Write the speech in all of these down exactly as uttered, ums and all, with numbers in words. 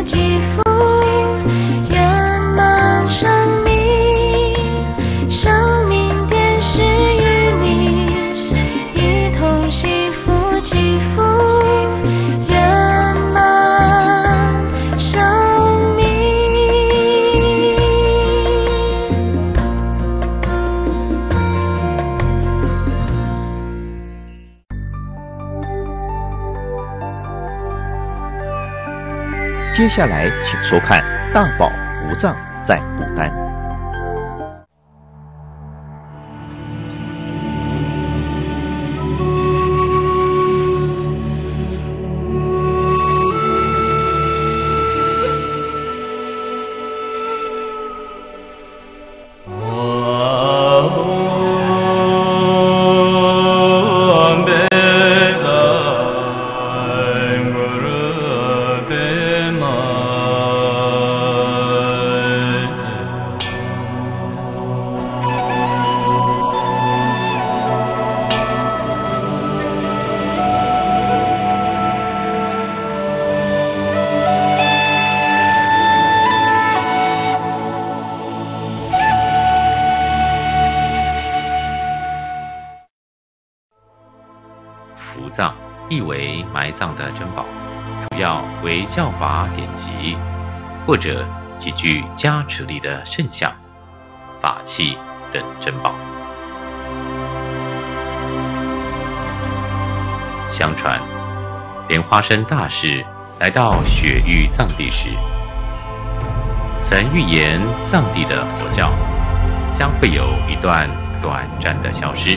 肌肤，圆满生命，生命电视与你一同惜福祈福，圆满生命。 接下来，请收看大宝福藏在不丹。 福藏意为埋葬的珍宝，主要为教法典籍，或者极具加持力的圣像、法器等珍宝。相传，莲花生大士来到雪域藏地时，曾预言藏地的佛教将会有一段短暂的消失。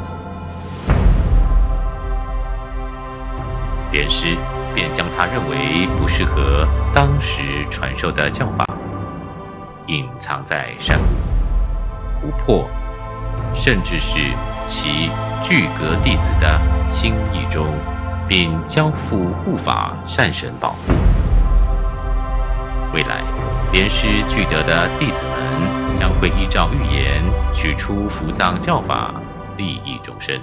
莲师便将他认为不适合当时传授的教法隐藏在山谷、湖泊，甚至是其具格弟子的心意中，并交付护法善神保护。未来莲师具德的弟子们将会依照预言取出福藏教法，利益众生。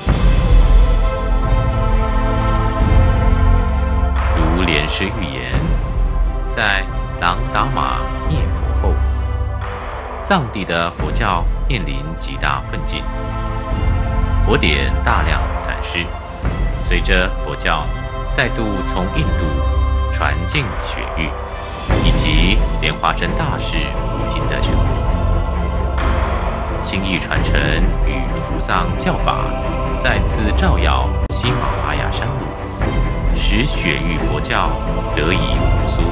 如莲师预言，在朗达玛灭佛后，藏地的佛教面临极大困境，佛典大量散失。随着佛教再度从印度传进雪域，以及莲花生大士无尽的成果，心意传承与福藏教法再次照耀喜马拉雅山路，使雪域佛教得以复苏。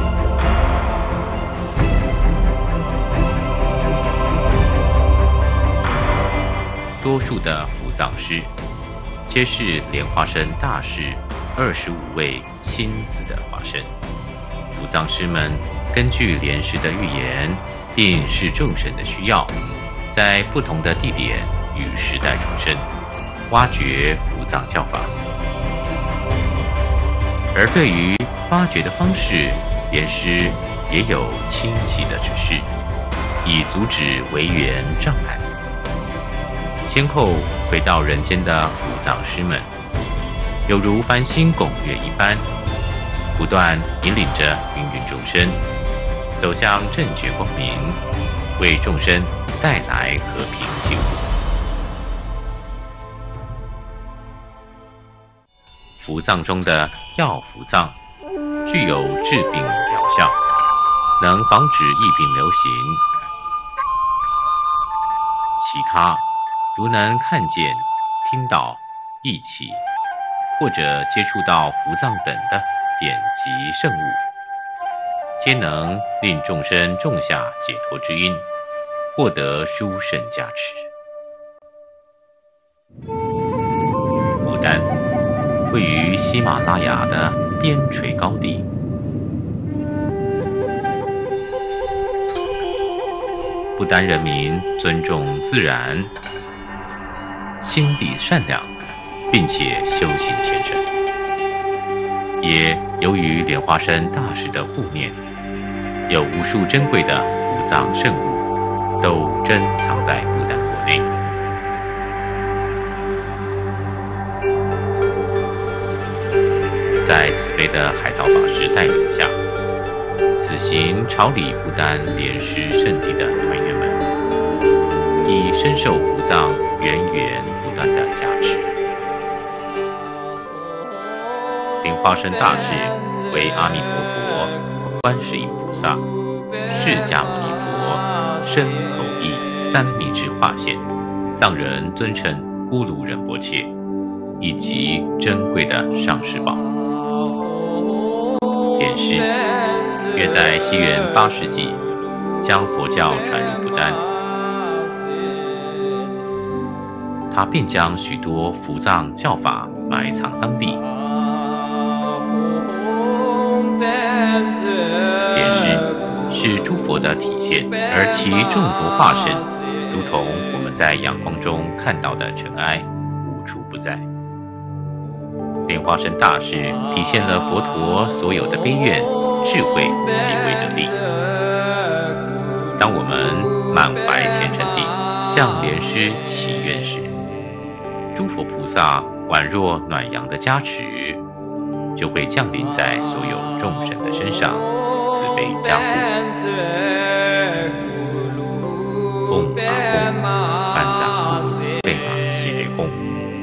多数的福藏师皆是莲花生大士二十五位亲子的化身。福藏师们根据莲师的预言，并视众生的需要，在不同的地点与时代重生，挖掘福藏教法。而对于发掘的方式，莲师也有清晰的指示，以阻止违缘障碍。先后回到人间的福藏师们，有如繁星拱月一般，不断引领着芸芸众生走向正觉光明，为众生带来和平幸福。福藏中的药福藏具有治病疗效，能防止疫病流行。其他如能看见、听到、忆起，或者接触到福藏等的典籍圣物，皆能令众生种下解脱之因，获得殊胜加持。不丹位于喜马拉雅的边陲高地，不丹人民尊重自然，心地善良，并且修行虔诚。也由于莲花生大士的护念，有无数珍贵的福藏圣物都珍藏在不丹国内。在慈悲的海涛法师带领下， 此行朝礼不丹莲师圣地的团员们，已深受福藏源源不断的加持。莲花生大士为阿弥陀佛、观世音菩萨、释迦牟尼佛身口意三密之化现，藏人尊称咕噜仁波切，以及珍贵的上师宝。莲师约在西元八世纪将佛教传入不丹，他便将许多伏藏教法埋藏当地。莲师是诸佛的体现，而其众多化身，如同我们在阳光中看到的尘埃，无处不在。莲花生大士体现了佛陀所有的悲愿、智慧及威德力。当我们满怀虔诚地向莲师祈愿时，诸佛菩萨宛若暖阳的加持，就会降临在所有众生的身上，慈悲加护。嗡阿吽，班扎库贝玛西德吽。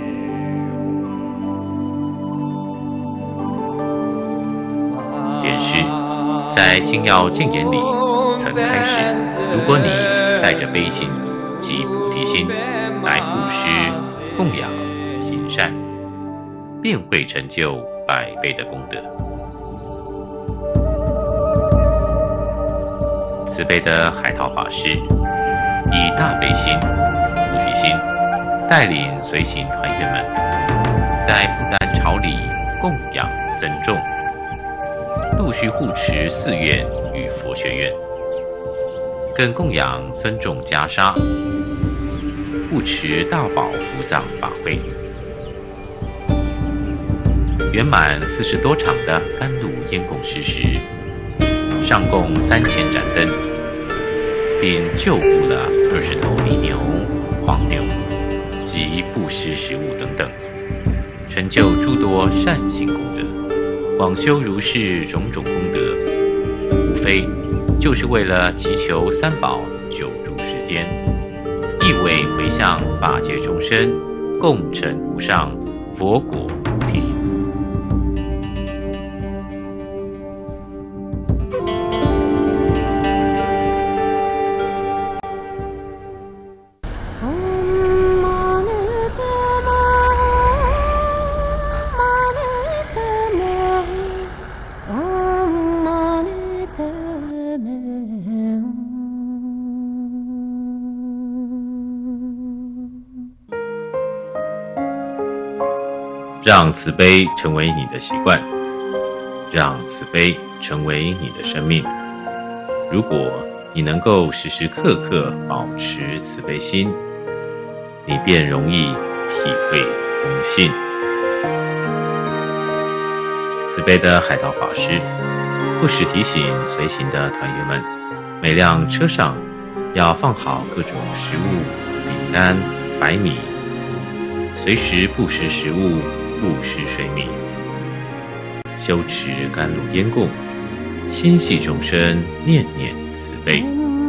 莲师在星耀净言里曾开示，如果你带着悲心及菩提心来布施、供养、行善，便会成就百倍的功德。慈悲的海涛法师以大悲心、菩提心带领随行团员们，在不丹朝礼供养僧众，陆续护持寺院与佛学院，更供养僧众袈裟，护持大宝伏藏法会。圆满四十多场的甘露烟供施时，上供三千盏灯，并救护了二十头犁牛、黄牛及布施食物等等，成就诸多善行功德，广修如是种种功德，无非就是为了祈求三宝久住世间，意为回向法界众生，共成无上佛果菩提。让慈悲成为你的习惯，让慈悲成为你的生命。如果你能够时时刻刻保持慈悲心，你便容易体会空性。慈悲的海涛法师不时提醒随行的团员们，每辆车上要放好各种食物、饼干、白米，随时布施食物，布施水米，修持甘露烟供，心系众生，念念慈悲。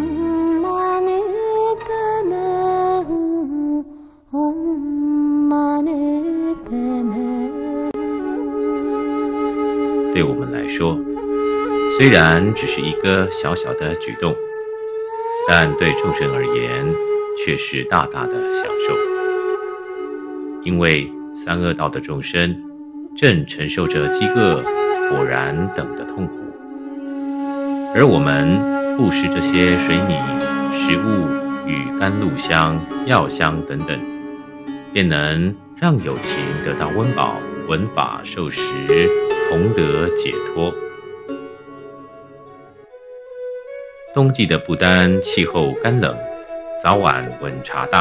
对我们来说，虽然只是一个小小的举动，但对众生而言却是大大的享受。因为三恶道的众生正承受着饥饿、火燃等的痛苦，而我们布施这些水米、食物与甘露香、药香等等，便能让有情得到温饱、闻法受食，同得解脱。冬季的不丹气候干冷，早晚温差大。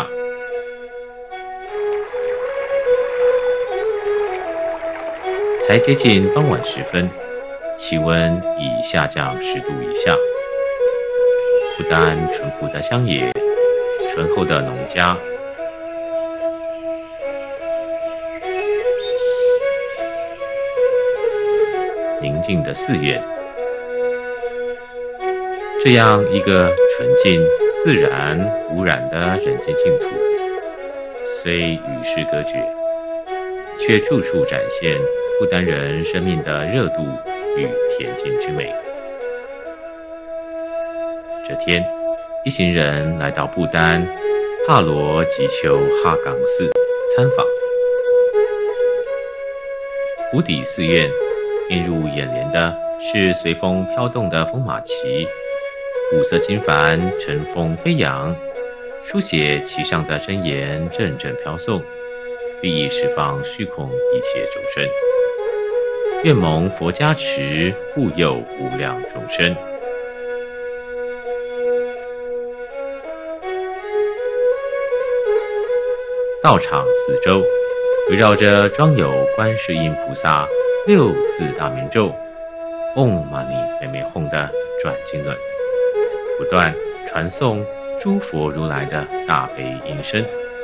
才接近傍晚时分，气温已下降十度以下。不丹淳朴的乡野，醇厚的农家，宁静的寺院， 这样一个纯净、自然、无染的人间净土，虽与世隔绝，却处处展现不丹人生命的热度与恬静之美。这天，一行人来到不丹帕罗吉丘哈冈寺参访。湖底寺院，映入眼帘的是随风飘动的风马旗，五色金幡乘风飞扬，书写其上的真言阵阵飘送，利益十方虚空一切众生，愿蒙佛加持，护佑无量众生。道场四周围绕着装有观世音菩萨六字大明咒唵嘛呢呗咪吽的转经轮，不断传颂诸佛如来的大悲音声。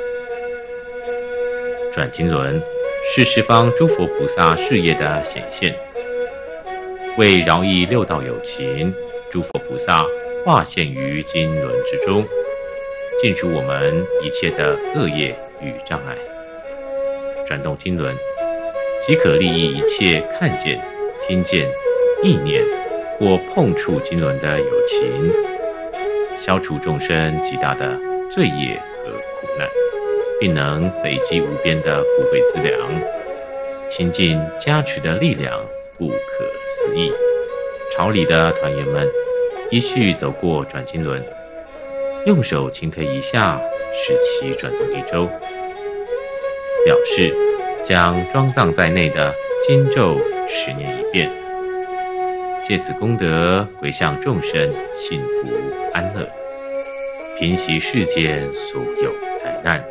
转经轮是十方诸佛菩萨事业的显现，为饶益六道有情，诸佛菩萨化现于经轮之中，尽除我们一切的恶业与障碍。转动经轮，即可利益一切看见、听见、意念或碰触经轮的有情，消除众生极大的罪业和苦难，并能累积无边的福慧资粮，亲近加持的力量不可思议。朝礼的团员们依序走过转经轮，用手轻推一下，使其转动一周，表示将装藏在内的经咒十念一遍，借此功德回向众生幸福安乐，平息世间所有灾难。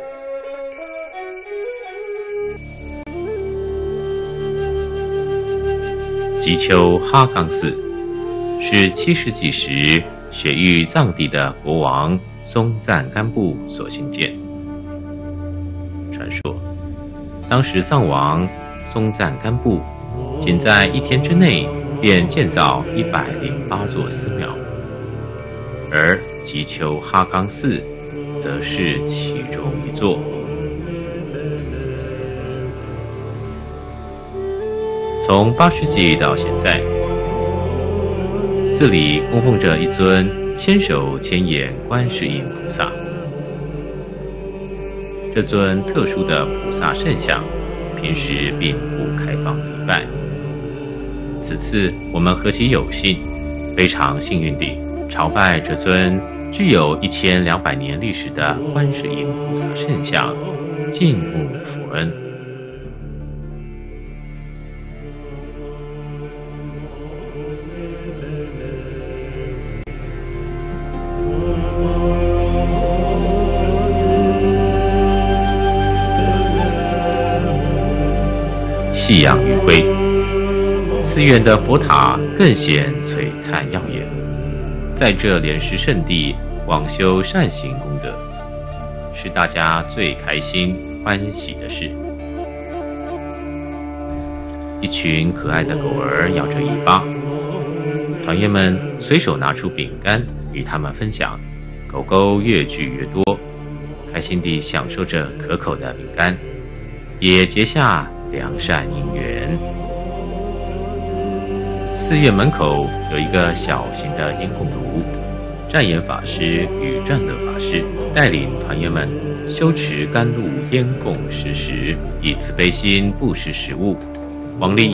吉丘哈冈寺是七世纪时雪域藏地的国王松赞干布所兴建。传说当时藏王松赞干布仅在一天之内便建造一百零八座寺庙，而吉丘哈冈寺则是其中一座。从八世纪到现在，寺里供奉着一尊千手千眼观世音菩萨。这尊特殊的菩萨圣像平时并不开放礼拜，此次我们何其有幸，非常幸运地朝拜这尊具有一千两百年历史的观世音菩萨圣像，敬慕佛恩。夕阳余晖，寺院的佛塔更显璀璨耀眼。在这莲师圣地广修善行功德，是大家最开心欢喜的事。一群可爱的狗儿摇着尾巴，团员们随手拿出饼干与他们分享，狗狗越聚越多，开心地享受着可口的饼干，也结下良善因缘。寺院门口有一个小型的烟供炉，湛严法师与湛乐法师带领团员们修持甘露烟供施食，以慈悲心布施食物，王力